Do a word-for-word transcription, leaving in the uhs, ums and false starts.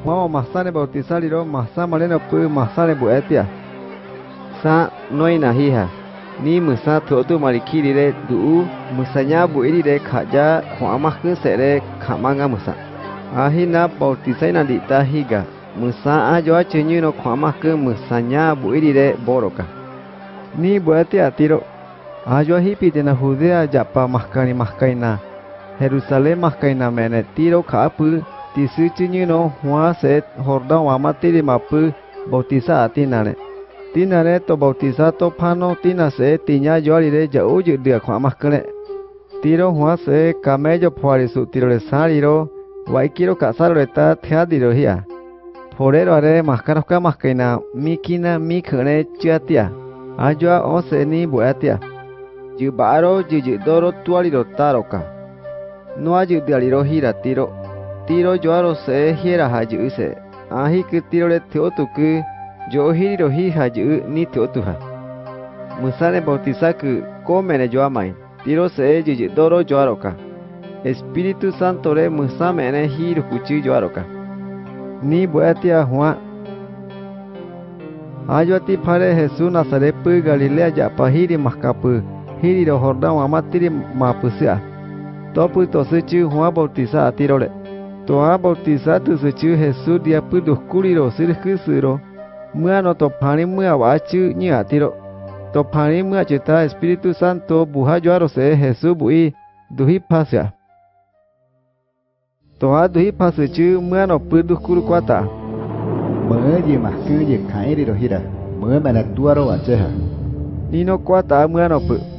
Mau masane bautizar iro masa maleno pu masane bu etia. Sa noi na hi ha. Ni musa tu tu marikiri re du musanya bu iri re khaja khama ke sere khamanga musa. Ahina bautizai na dita higa. Musa ajo chenyu no khama ke musanya bu iri re boroka. Ni bu etia tiro. Ajo hipi tena Judea japa mahkani mahkaina. Jerusalem mahkaina mene tiro kapu tisu chenyu no hua se Jordan wama tiri mapu bautiza atinane. Tinare to bautiza to pano tina se tinya joari re jau ju dia khama kene. Tiro hua se camello phuari su tiro re sariro waikiro kasaro re ta thya diro hia. Forero re mahkana ka mahkaina mikina mikhane chatia. Ajo o se ni buatia. Ju baro ju ju doro tuari ro taroka. No ju dialiro hira tiro. Tiro joaro se hira haju se. Ahi ke tiro re theotu ku jo hiro hi haju ni theotu ha. Musane bautiza ku komene jo amai. Tiro se ju ju doro joaroka. Espiritu Santo re musamene hiro kuchi joaroka. Ni buatia hua. Ajo ti pare Jesús Nazaret pu Galilea japa hiri mahkapu. Hiri ro Jordan wamatiri mapusia. Topu to suchu hua bautiza atirole. Toa bautiza tu suchu Jesús dia pu dukuri ro sirku siro. Mua no to pani mua wachu ni atiro. To pani mua cita Espiritu Santo buha joaro se Jesús bui duhi pasya. Toa duhi pasuchu mua no pu dukuru kwata. Mơ gì mà cứ việc khải đi rồi hi ra. Mơ mà là tua đâu à chứ hả? Nino kwata mua no pu.